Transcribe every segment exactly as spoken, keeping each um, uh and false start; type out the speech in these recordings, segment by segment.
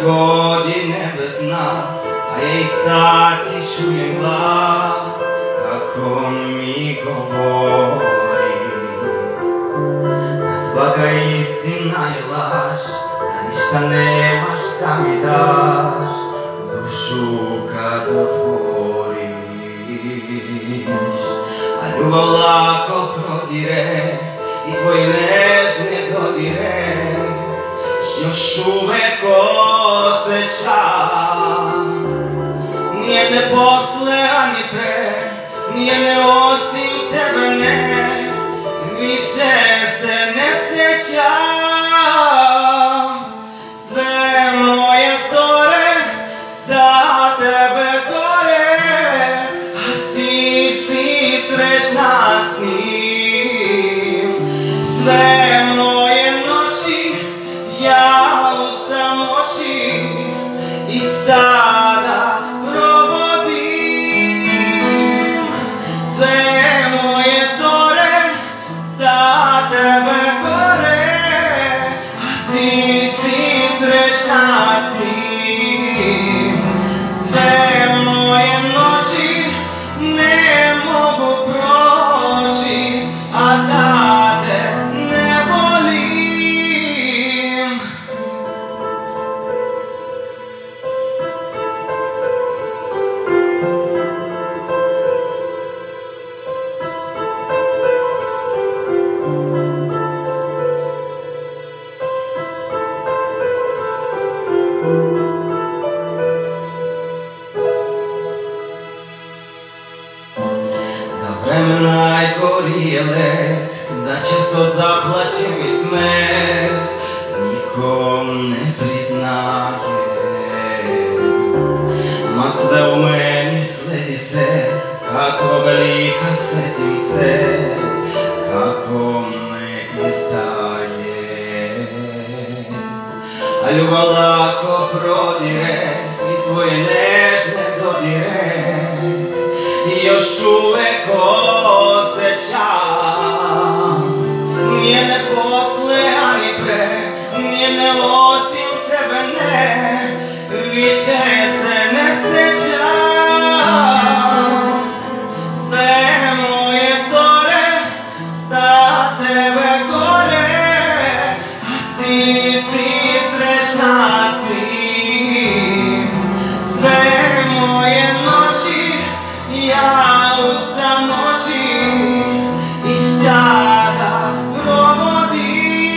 godine bez nas, a ja i sad ti čujem glas kako mi govori da svaka istina je laž, da ništa nemaš da mi daš, dušu kad otvoriš. A ljubav lako prodire i tvoje nežne dodire još uvek osjećam. Nije ne posle, a ni pre, nije ne osim tebe, ne, više se ne sjećam. Sve moje zore za tebe gore, a ti si srećna s njim. Sve moje noći ja u samoći i sada provodim. Sve moje zore za tebe gore, a ti si srećna s njim. Sve moje noći ne mogu proći, a da te ne volim. Vreme najgori je lek, da često zaplačem i smeh nikom ne priznaje. Ma sve u meni sledi se, kad tvoga lika setim se, kako me izdaje. A ljubav lako prodire i tvoje nežne dodire i još uvek osjećam. Nije ne posle, a ni pre, nije ne osim tebe, ne, više se ne sjećam. Sve moje zore za tebe gore, a ti si srećna s njim. Sve moje noći ja u samoći i sada provodim.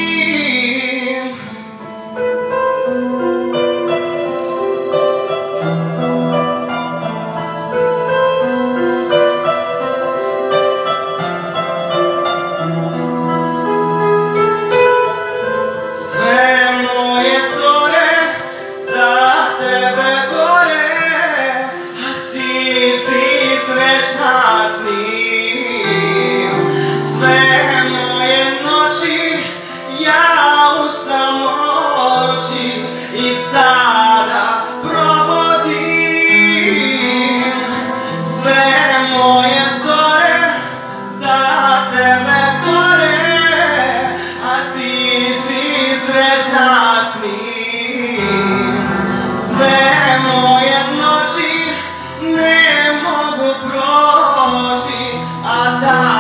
Sve moje zore za tebe gore, a ti si srećna s njim. Sve moje noći ja u samoći i sada provodim. Sve moje zore za tebe gore, a ti si srećna s njim. Sve moje noći ne mogu proći, a da